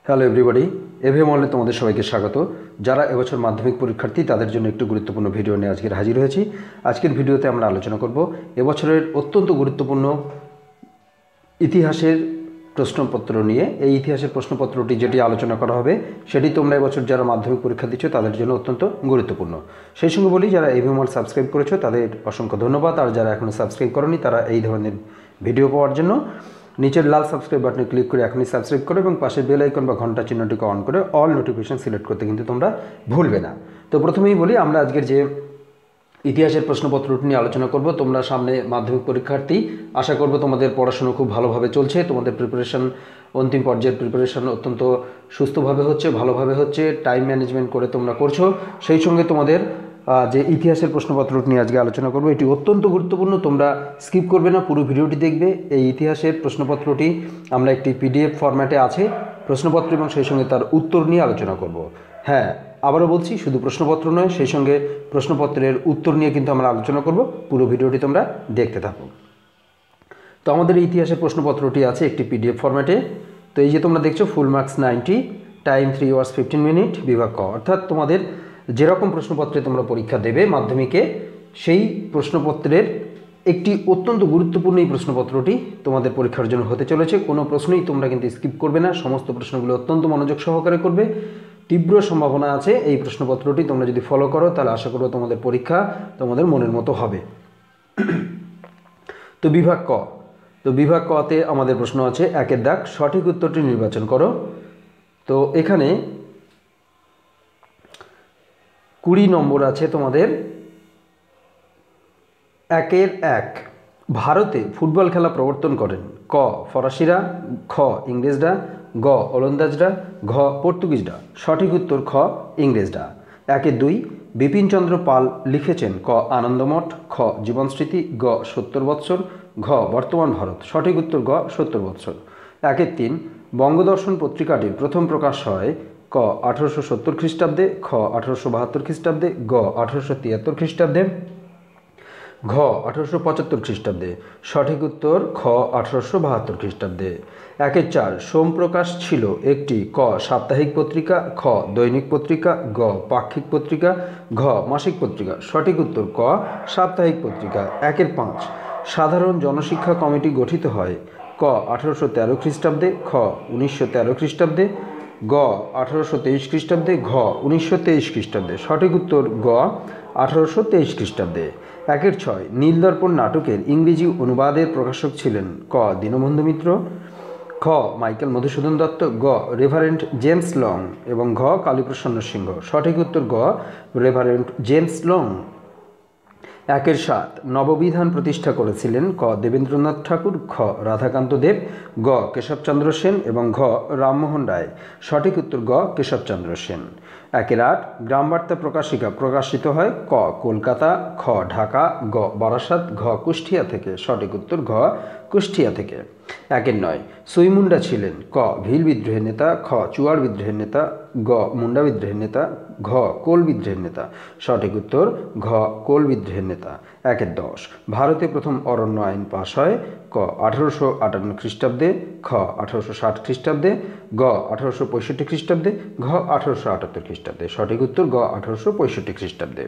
Hello everybody, এভএম অনলাইনে তোমাদের সবাইকে স্বাগত। যারা এবছর মাধ্যমিক পরীক্ষার্থী তাদের জন্য একটু গুরুত্বপূর্ণ ভিডিও নিয়ে আজকে হাজির হয়েছি। আজকের ভিডিওতে আমরা আলোচনা করব এবছরের অত্যন্ত গুরুত্বপূর্ণ ইতিহাসের প্রশ্নপত্র নিয়ে। এই ইতিহাসের প্রশ্নপত্রটি যেটি আলোচনা করা হবে সেটি তোমরা এবছর যারা মাধ্যমিক পরীক্ষা দিচ্ছ তাদের জন্য অত্যন্ত গুরুত্বপূর্ণ। সেই সঙ্গে বলি, যারা এভএম অনলাইন সাবস্ক্রাইব করেছো তাদের অসংখ্য ধন্যবাদ, আর যারা এখনও সাবস্ক্রাইব করোনি তারা এই ধরনের ভিডিও পাওয়ার জন্য নিচের লাল সাবস্ক্রাইব বাটনে ক্লিক করে এখনই সাবস্ক্রাইব করো এবং পাশে বেল আইকন বা ঘন্টা চিহ্নটিকে অন করে অল নোটিফিকেশন সিলেক্ট করতে কিন্তু তোমরা ভুলবে না। তো প্রথমেই বলি, আমরা আজকের যে ইতিহাসের প্রশ্নপত্রটি নিয়ে আলোচনা করব। তোমরা সামনে মাধ্যমিক পরীক্ষার্থী, আশা করব তোমাদের পড়াশোনা খুব ভালোভাবে চলছে, তোমাদের প্রিপারেশন অন্তিম পর্যায়ের প্রিপারেশন অত্যন্ত সুস্থভাবে হচ্ছে, ভালোভাবে হচ্ছে, টাইম ম্যানেজমেন্ট করে তোমরা করছো। সেই সঙ্গে তোমাদের যে ইতিহাসের প্রশ্নপত্রটি নিয়ে আজকে আলোচনা করব এটি অত্যন্ত গুরুত্বপূর্ণ, তোমরা স্কিপ করবে না, পুরো ভিডিওটি দেখবে। এই ইতিহাসের প্রশ্নপত্রটি আমরা একটি পিডিএফ ফরম্যাটে আছে প্রশ্নপত্র এবং সেই সঙ্গে তার উত্তর নিয়ে আলোচনা করব। হ্যাঁ, আবারও বলছি, শুধু প্রশ্নপত্র নয়, সেই সঙ্গে প্রশ্নপত্রের উত্তর নিয়ে কিন্তু আমরা আলোচনা করব। পুরো ভিডিওটি তোমরা দেখতে থাকো। তো আমাদের এই ইতিহাসের প্রশ্নপত্রটি আছে একটি পিডিএফ ফরম্যাটে। তো এই যে তোমরা দেখছো, full marks 90, time 3 hours 15 minutes, বিভাগ ক। অর্থাৎ তোমাদের যেরকম প্রশ্নপত্রে তোমরা পরীক্ষা দেবে মাধ্যমিকে, সেই প্রশ্নপত্রের একটি অত্যন্ত গুরুত্বপূর্ণ এই প্রশ্নপত্রটি তোমাদের পরীক্ষার জন্য হতে চলেছে। কোনো প্রশ্নই তোমরা কিন্তু স্কিপ করবে না, সমস্ত প্রশ্নগুলো অত্যন্ত মনোযোগ সহকারে করবে। তীব্র সম্ভাবনা আছে এই প্রশ্নপত্রটি তোমরা যদি ফলো করো তাহলে আশা করব তোমাদের পরীক্ষা তোমাদের মনের মতো হবে। তো বিভাগ ক, তো বিভাগ কতে আমাদের প্রশ্ন আছে 1-এর দাগ, সঠিক উত্তরটি নির্বাচন করো। তো এখানে 20 নম্বর আছে তোমাদের। 1-এর 1, ভারতে ফুটবল খেলা প্রবর্তন করেন ক ফরাসিরা, খ ইংরেজরা, গ ওলন্দাজরা, ঘ পর্তুগিজরা। সঠিক উত্তর খ ইংরেজরা। 1-এর 2, বিপিনচন্দ্র পাল লিখেছেন ক আনন্দমঠ, খ জীবনস্মৃতি, গ 70 বৎসর, ঘ বর্তমান ভারত। সঠিক উত্তর গ 70 বৎসর। 1-এর 3, বঙ্গদর্শন পত্রিকাটির প্রথম প্রকাশ হয় ক 1870 খ্রিস্টাব্দে, খ 1872 খ্রিস্টাব্দে, গ 1873 খ্রিস্টাব্দে, ঘ 1875 খ্রিস্টাব্দে। সঠিক উত্তর খ 1872 খ্রিস্টাব্দে। 1-এর 4, সোমপ্রকাশ ছিল একটি ক সাপ্তাহিক পত্রিকা, খ দৈনিক পত্রিকা, গ পাক্ষিক পত্রিকা, ঘ মাসিক পত্রিকা। সঠিক উত্তর ক সাপ্তাহিক পত্রিকা। 1-এর 5, সাধারণ জনশিক্ষা কমিটি গঠিত হয় ক 1813 খ্রিস্টাব্দে, খ 1913 খ্রিস্টাব্দে, গ 1823 খ্রিস্টাব্দে, ঘ 1923 খ্রিস্টাব্দে। সঠিক উত্তর গ 1823 খ্রিস্টাব্দে। 1-এর 6, নীলদর্পণ নাটকের ইংরেজি অনুবাদের প্রকাশক ছিলেন ক দীনবন্ধু মিত্র, খ মাইকেল মধুসূদন দত্ত, গ রেভারেন্ড জেমস লং এবং ঘ কালীপ্রসন্ন সিংহ। সঠিক উত্তর গ রেভারেন্ড জেমস লং। 1-এর 7, নববিধান প্রতিষ্ঠা করেছিলেন ক দেবেন্দ্রনাথ ঠাকুর, খ রাধাকান্ত দেব, গ কেশবচন্দ্র সেন এবং ঘ রামমোহন রায়। সঠিক উত্তর গ কেশবচন্দ্র সেন। 1-এর 8, গ্রামবার্তা প্রকাশিকা প্রকাশিত হয় ক কলকাতা, খ ঢাকা, গ বারাসাত, ঘ কুষ্টিয়া থেকে। সঠিক উত্তর ঘ কুষ্টিয়া থেকে। 1-এর 9, সুইমুন্ডা ছিলেন ক ভিল বিদ্রোহের নেতা, খ চুয়ার বিদ্রোহের নেতা, গ মুন্ডা বিদ্রোহের নেতা, ঘ কোল বিদ্রোহের নেতা। সঠিক উত্তর ঘ কোল বিদ্রোহের নেতা। 1-এর 10, ভারতে প্রথম অরণ্য আইন পাশ হয় ক 1858 খ্রিস্টাব্দে, খ 1860 খ্রিস্টাব্দে, গ 1865 খ্রিস্টাব্দে, ঘ 1878 খ্রিস্টাব্দে। সঠিক উত্তর গ 1865 খ্রিস্টাব্দে।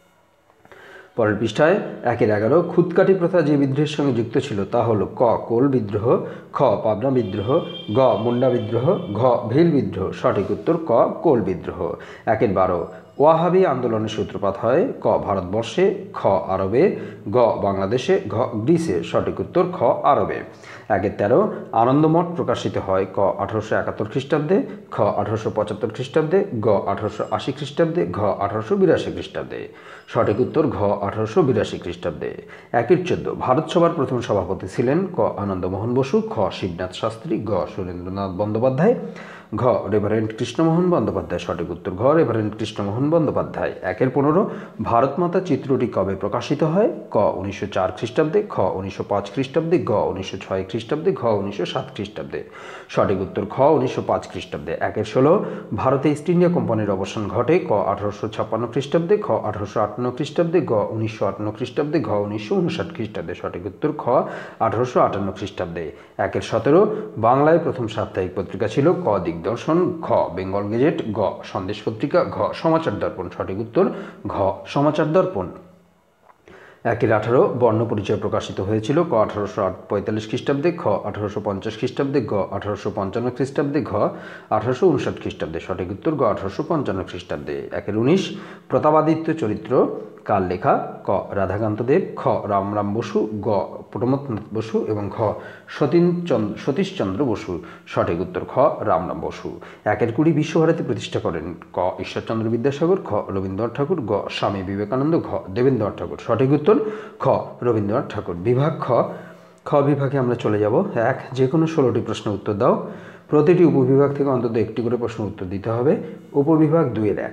পরের পৃষ্ঠায় 1-এর 11, খুদকাঠি প্রথা যে বিদ্রোহের সঙ্গে যুক্ত ছিল তা হল ক কোল বিদ্রোহ, খ পাবনা বিদ্রোহ, গ মুন্ডা বিদ্রোহ, ঘ ভিল বিদ্রোহ। সঠিক উত্তর ক কোল বিদ্রোহ। 1-এর 12, ওয়াহাবি আন্দোলনের সূত্রপাত হয় ক ভারতবর্ষে, খ আরবে, গ বাংলাদেশে, ঘ গ্রিসে। সঠিক উত্তর খ আরবে। 1-এর 13, আনন্দমঠ প্রকাশিত হয় ক 1871 খ্রিস্টাব্দে, খ 1875 খ্রিস্টাব্দে, গ 1880 খ্রিস্টাব্দে, ঘ 1882 খ্রিস্টাব্দে। সঠিক উত্তর ঘ 1882 খ্রিস্টাব্দে। 1-এর 14, ভারত সভার প্রথম সভাপতি ছিলেন ক আনন্দমোহন বসু, খ শিবনাথ শাস্ত্রী, গ সুরেন্দ্রনাথ বন্দ্যোপাধ্যায়, ঘ রেভারেন্ড কৃষ্ণমোহন বন্দ্যোপাধ্যায়। সঠিক উত্তর ঘ রেভারেন্ড কৃষ্ণমোহন বন্দ্যোপাধ্যায়। 1-এর 15, ভারত মাতা চিত্রটি কবে প্রকাশিত হয় ক 1904 খ্রিস্টাব্দে, খ 1905 খ্রিস্টাব্দে, গ 1906 খ্রিস্টাব্দে, ঘ 1907 খ্রিস্টাব্দে। সঠিক উত্তর খ 1905 খ্রিস্টাব্দে। 1-এর 16, ভারতে ইস্ট ইন্ডিয়া কোম্পানির অবসান ঘটে ক 1856 খ্রিস্টাব্দে, খ 1858 খ্রিস্টাব্দে, গ 1958 খ্রিস্টাব্দে, ঘ 1959 খ্রিস্টাব্দে। সঠিক উত্তর খ 1858 খ্রিস্টাব্দে। 1-এর 17, বাংলায় প্রথম সাপ্তাহিক পত্রিকা ছিল ক দিগন্ত দিগদর্শন, ঘ বেঙ্গল গেজেট, গ সন্দেশ পত্রিকা, ঘ সমাচার দর্পণ। সঠিক উত্তর ঘ সমাচার দর্পণ। 1-18 বর্ণ পরিচয় প্রকাশিত হয়েছিল, ক 1845 খ্রিস্টাব্দে, খ 1850 খ্রিস্টাব্দে, গ 1855 খ্রিস্টাব্দে, ঘ 1859 খ্রিস্টাব্দে। সঠিক উত্তর গ 1855 খ্রিস্টাব্দে। 1-19 প্রতাপাদিত্য চরিত্র কার লেখা, ক রাধাকান্ত দেব, খ রামরাম বসু, গ প্রমথনাথ বসু এবং ঘ সতীশচন্দ্র বসু। সঠিক উত্তর খ রামরাম বসু। 1-20 বিশ্বভারতী প্রতিষ্ঠা করেন, ক ঈশ্বরচন্দ্র বিদ্যাসাগর, খ রবীন্দ্রনাথ ঠাকুর, গ স্বামী বিবেকানন্দ, ঘ দেবেন্দ্রনাথ ঠাকুর। সঠিক উত্তর খ রবীন্দ্রনাথ ঠাকুর। বিভাগ খ। খ বিভাগে আমরা চলে যাব। 1 যে কোনো 16টি প্রশ্নের উত্তর দাও। প্রতিটি উপবিভাগ থেকে অন্তত একটি করে প্রশ্ন উত্তর দিতে হবে। উপবিভাগ 2-1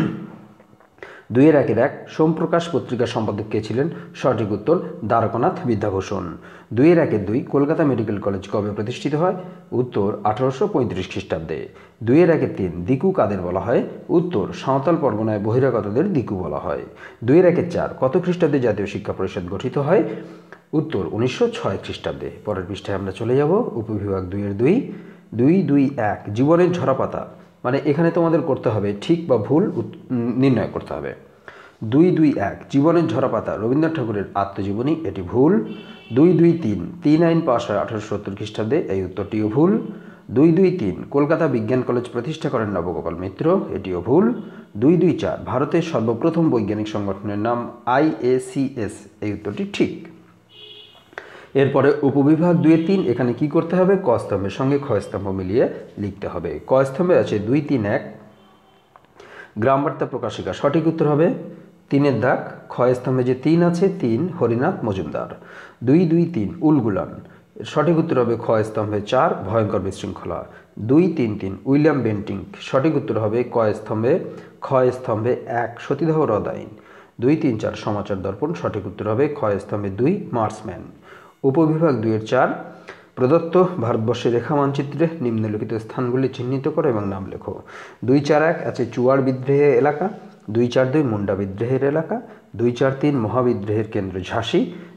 2-1 সোমপ্রকাশ পত্রিকার সম্পাদক কে ছিলেন? সঠিক উত্তর দ্বারকানাথ বিদ্যাভূষণ। 2-2 কলকাতা মেডিকেল কলেজ কবে প্রতিষ্ঠিত হয়? উত্তর 1835 খ্রিস্টাব্দে। 2-3 দিকু কাদের বলা হয়? উত্তর সাঁওতাল পরগনায় বহিরাগতদের দিকু বলা হয়। 2-4 কত খ্রিস্টাব্দে জাতীয় শিক্ষা পরিষদ গঠিত হয়? উত্তর 1906 খ্রিস্টাব্দে। পরের পৃষ্ঠায় আমরা চলে যাব। উপবিভাগ 2-2 2-2-1 জীবনের ঝরাপাতা, মানে এখানে তোমাদের করতে হবে ঠিক বা ভুল নির্ণয় করতে হবে। 2-2-1 জীবনের ঝরাপাতা রবীন্দ্রনাথ ঠাকুরের আত্মজীবনী, এটি ভুল। 2-2-3 3 আইন পাশ হয় 1870 খ্রিস্টাব্দে, এই উত্তরটিও ভুল। 2-2-3 কলকাতা বিজ্ঞান কলেজ প্রতিষ্ঠা করেন নবগোপাল মিত্র, এটিও ভুল। 2-2-4 ভারতের সর্বপ্রথম বৈজ্ঞানিক সংগঠনের নাম IACS, এই উত্তরটি ঠিক। এরপরে উপবিভাগ 2-3 এখানে কি করতে হবে? ক স্তম্ভের সঙ্গে খ স্তম্ভ মিলিয়ে লিখতে হবে। ক স্তম্ভে আছে 2-3-1 গ্রামবার্তা প্রকাশিকা, সঠিক উত্তর হবে 3-এর দাগ। খ স্তম্ভে যে 3 আছে 3 হরিনাথ মজুমদার। 2-2-3 উলগুলান, সঠিক উত্তর হবে খ স্তম্ভে 4 ভয়ঙ্কর বিশৃঙ্খলা। 2-3-3 উইলিয়াম বেন্টিং, সঠিক উত্তর হবে খ স্তম্ভে 1 সতীদাহ রদ আইন। 2-3-4 সমাচার দর্পণ, সঠিক উত্তর হবে খ স্তম্ভে 2 মার্সম্যান। উপবিভাগ 2-4 প্রদত্ত ভারতবর্ষের রেখা মানচিত্রে নিম্নলিখিত স্থানগুলি চিহ্নিত করো এবং নাম লেখো। 2-4-1 আছে চুয়ার বিদ্রোহের এলাকা। 2-4-2 মুন্ডা বিদ্রোহের এলাকা। 2-4-3 মহাবিদ্রোহের কেন্দ্র ঝাঁসি।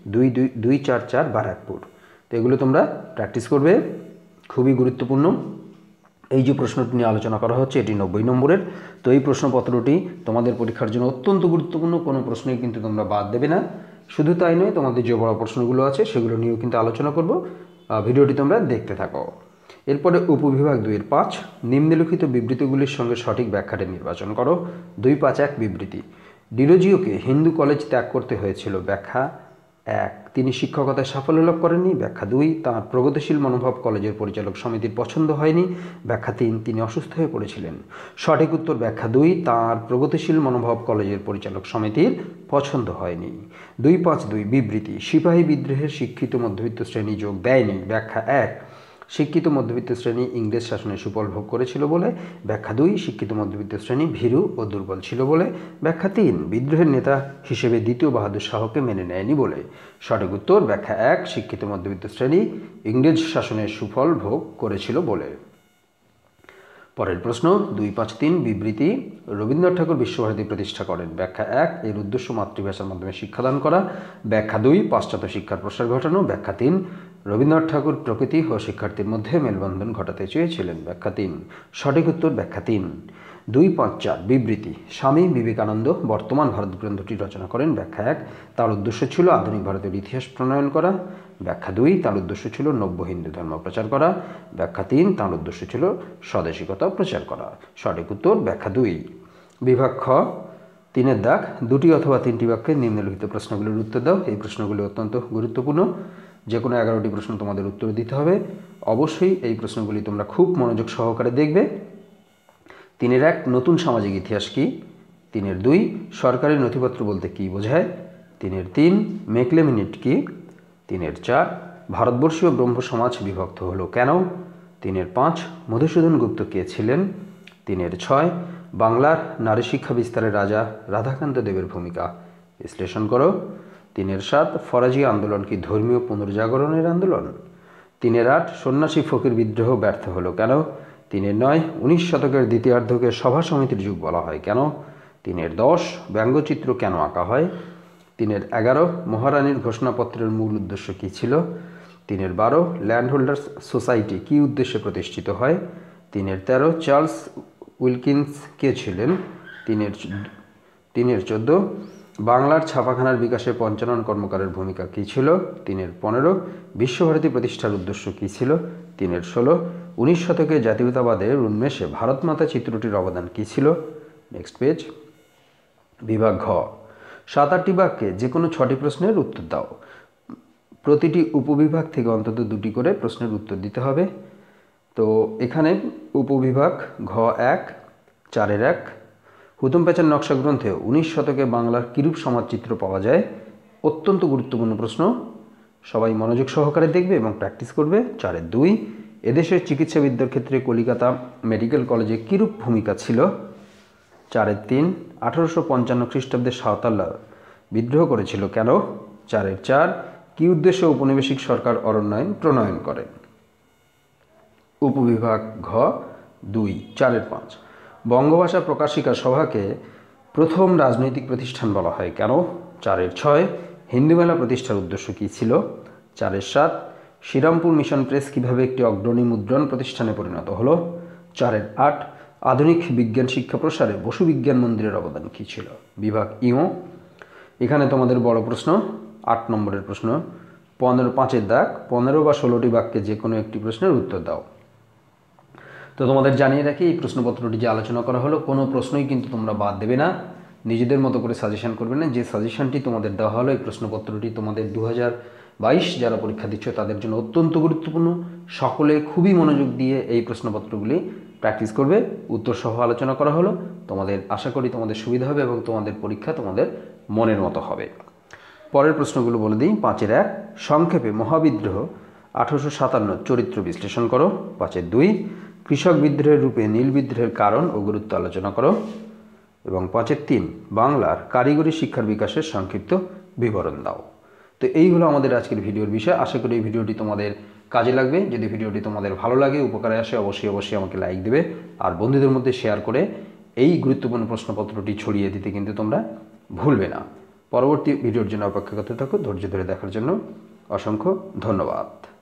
2-4-4 বারাকপুর। তো এগুলো তোমরা প্র্যাকটিস করবে, খুবই গুরুত্বপূর্ণ। এই যে প্রশ্নটি নিয়ে আলোচনা করা হচ্ছে এটি 90 নম্বরের। তো এই প্রশ্নপত্রটি তোমাদের পরীক্ষার জন্য অত্যন্ত গুরুত্বপূর্ণ, কোনো প্রশ্নই কিন্তু তোমরা বাদ দেবে না। শুধু তাই নয়, তোমাদের যে বড় প্রশ্নগুলো আছে সেগুলো নিয়েও কিন্তু আলোচনা করব। ভিডিওটি তোমরা দেখতে থাকো। এরপরে উপবিভাগ 2-5 নিম্নলিখিত বিবৃতিগুলির সঙ্গে সঠিক ব্যাখ্যাটি নির্বাচন করো। 2-5-1 বিবৃতি ডিরোজিওকে হিন্দু কলেজ ত্যাগ করতে হয়েছিল। ব্যাখ্যা 1 তিনি শিক্ষকতায় সাফল্য লাভ করেননি। ব্যাখ্যা 2 তাঁর প্রগতিশীল মনোভাব কলেজের পরিচালক সমিতির পছন্দ হয়নি। ব্যাখ্যা 3 তিনি অসুস্থ হয়ে পড়েছিলেন। সঠিক উত্তর ব্যাখ্যা 2 তাঁর প্রগতিশীল মনোভাব কলেজের পরিচালক সমিতির পছন্দ হয়নি। 2-5-2 বিবৃতি সিপাহী বিদ্রোহের শিক্ষিত মধ্যবিত্ত শ্রেণী যোগ দেয়নি। ব্যাখ্যা 1 শিক্ষিত মধ্যবিত্ত শ্রেণী ইংরেজ শাসনের সুফল ভোগ করেছিল বলে। ব্যাখ্যা 2 শিক্ষিত মধ্যবিত্ত শ্রেণী ভীরু ও দুর্বল ছিল বলে। ব্যাখ্যা 3 বিদ্রোহের নেতা হিসেবে দ্বিতীয় বাহাদুর শাহকে মেনে নেয়নি বলে। সঠিক উত্তর ব্যাখ্যা 1 শিক্ষিত মধ্যবিত্ত শ্রেণী ইংরেজ শাসনের সুফল ভোগ করেছিল বলে। পরের প্রশ্ন 2-5-3 বিবৃতি রবীন্দ্রনাথ ঠাকুর বিশ্বভারতী প্রতিষ্ঠা করেন। ব্যাখ্যা 1 এর উদ্দেশ্য মাতৃভাষার মাধ্যমে শিক্ষাদান করা। ব্যাখ্যা 2 পাশ্চাত্য শিক্ষার প্রসার ঘটানো। ব্যাখ্যা 3 রবীন্দ্রনাথ ঠাকুর প্রকৃতি ও শিক্ষার্থীর মধ্যে মেলবন্ধন ঘটাতে চেয়েছিলেন। ব্যাখ্যা 3 সঠিক উত্তর ব্যাখ্যা 3। 2-5-4 বিবৃতি স্বামী বিবেকানন্দ বর্তমান ভারত গ্রন্থটি রচনা করেন। ব্যাখ্যা 1 তার উদ্দেশ্য ছিল আধুনিক ভারতের ইতিহাস প্রণয়ন করা। ব্যাখ্যা 2 তার উদ্দেশ্য ছিল নব্য হিন্দু ধর্ম প্রচার করা। ব্যাখ্যা 3 তার উদ্দেশ্য ছিল স্বদেশিকতা প্রচার করা। সঠিক উত্তর ব্যাখ্যা 2। বিভাগ খ 3-এর দাগ 2টি অথবা 3টি বাক্যে নিম্নলিখিত প্রশ্নগুলির উত্তর দাও। এই প্রশ্নগুলি অত্যন্ত গুরুত্বপূর্ণ, যে কোনো 11টি প্রশ্ন তোমাদের উত্তর দিতে হবে। অবশ্যই এই প্রশ্নগুলি তোমরা খুব মনোযোগ সহকারে দেখবে। 3-1 নতুন সামাজিক ইতিহাস কি? 3-2 সরকারি নথিপত্র বলতে কী বোঝায়? 3-3 মেকলে মিনিট কি? 3-4 ভারতবর্ষীয় ব্রহ্ম সমাজ বিভক্ত হলো কেন? 3-5 মধুসূদন গুপ্ত কে ছিলেন? 3-6 বাংলার নারী শিক্ষা বিস্তারে রাজা রাধাকান্ত দেবের ভূমিকা বিশ্লেষণ করো। 3-7 ফরাজি আন্দোলন কি ধর্মীয় পুনর্জাগরণের আন্দোলন? 3-8 সন্ন্যাসী ফকির বিদ্রোহ ব্যর্থ হলো কেন? 3-9 19 শতকের দ্বিতীয়ার্ধকে সভা সমিতির যুগ বলা হয় কেন? 3-10 ব্যঙ্গচিত্র কেন আঁকা হয়? 3-11 মহারানীর ঘোষণাপত্রের মূল উদ্দেশ্য কী ছিল? 3-12 ল্যান্ড হোল্ডার্স সোসাইটি কী উদ্দেশ্যে প্রতিষ্ঠিত হয়? 3-এর 13 চার্লস উইলকিন্স কে ছিলেন? 3-এর 14 বাংলার ছাপাখানার বিকাশে পঞ্চানন কর্মকারের ভূমিকা কী ছিল? 3-এর 15 বিশ্বভারতী প্রতিষ্ঠার উদ্দেশ্য কী ছিল? 3-এর 16 19 শতকে জাতীয়তাবাদের উন্মেষে ভারতমাতা চিত্রটির অবদান কী ছিল? Next page. বিভাগ ঘ 7-8টি বাক্যে যে কোনো 6টি প্রশ্নের উত্তর দাও। প্রতিটি উপবিভাগ থেকে অন্তত 2টি করে প্রশ্নের উত্তর দিতে হবে। তো এখানে উপবিভাগ ঘ 1 4-এর 1 হুতুম প্যাঁচার নকশা গ্রন্থে 19 শতকে বাংলার কিরূপ সমাজচিত্র পাওয়া যায়? অত্যন্ত গুরুত্বপূর্ণ প্রশ্ন, সবাই মনোযোগ সহকারে দেখবে এবং প্র্যাকটিস করবে। 4-এর 2 এদেশের চিকিৎসাবিদ্যার ক্ষেত্রে কলিকাতা মেডিকেল কলেজে কিরূপ ভূমিকা ছিল? 4-এর 3 1855 খ্রিস্টাব্দে সাঁওতালরা বিদ্রোহ করেছিল কেন? 4-এর 4 কী উদ্দেশ্যে ঔপনিবেশিক সরকার অরণ্যায়ন প্রণয়ন করেন? উপবিভাগ ঘ 2 4-এর 5 বঙ্গভাষা প্রকাশিকা সভাকে প্রথম রাজনৈতিক প্রতিষ্ঠান বলা হয় কেন? 4-এর 6 হিন্দু মেলা প্রতিষ্ঠার উদ্দেশ্য কী ছিল? 4-এর 7 শ্রীরামপুর মিশন প্রেস কীভাবে একটি অগ্রণী মুদ্রণ প্রতিষ্ঠানে পরিণত হলো? 4-এর 8 আধুনিক বিজ্ঞান শিক্ষা প্রসারে বসু বিজ্ঞান মন্দিরের অবদান কী ছিল? বিভাগ ইও এখানে তোমাদের বড় প্রশ্ন 8 নম্বরের প্রশ্ন 5-এর দাগ 15 বা 16টি বাক্যে যে কোনো একটি প্রশ্নের উত্তর দাও। তো তোমাদের জানিয়ে রাখি এই প্রশ্নপত্রটি যে আলোচনা করা হলো কোনো প্রশ্নই কিন্তু তোমরা বাদ দেবে না, নিজেদের মতো করে সাজেশন করবে না। যে সাজেশনটি তোমাদের দেওয়া হলো এই প্রশ্নপত্রটি তোমাদের 2022 যারা পরীক্ষা দিচ্ছ তাদের জন্য অত্যন্ত গুরুত্বপূর্ণ। সকলে খুবই মনোযোগ দিয়ে এই প্রশ্নপত্রগুলি প্র্যাকটিস করবে। উত্তর সহ আলোচনা করা হলো, তোমাদের আশা করি তোমাদের সুবিধা হবে এবং তোমাদের পরীক্ষা তোমাদের মনের মতো হবে। পরের প্রশ্নগুলো বলে দিই। 5-এর 1 সংক্ষেপে মহাবিদ্রোহ 1857 চরিত্র বিশ্লেষণ করো। 5-এর 2 কৃষক বিদ্রোহের রূপে নীল বিদ্রোহের কারণ ও গুরুত্ব আলোচনা করো। এবং 5-এর 3 বাংলার কারিগরি শিক্ষার বিকাশের সংক্ষিপ্ত বিবরণ দাও। তো এই হলো আমাদের আজকের ভিডিওর বিষয়। আশা করি এই ভিডিওটি তোমাদের কাজে লাগবে। যদি ভিডিওটি তোমাদের ভালো লাগে, উপকারে আসে, অবশ্যই আমাকে লাইক দেবে আর বন্ধুদের মধ্যে শেয়ার করে এই গুরুত্বপূর্ণ প্রশ্নপত্রটি ছড়িয়ে দিতে কিন্তু তোমরা ভুলবে না। পরবর্তী ভিডিওর জন্য অপেক্ষা করতে থাকো। ধৈর্য ধরে দেখার জন্য অসংখ্য ধন্যবাদ।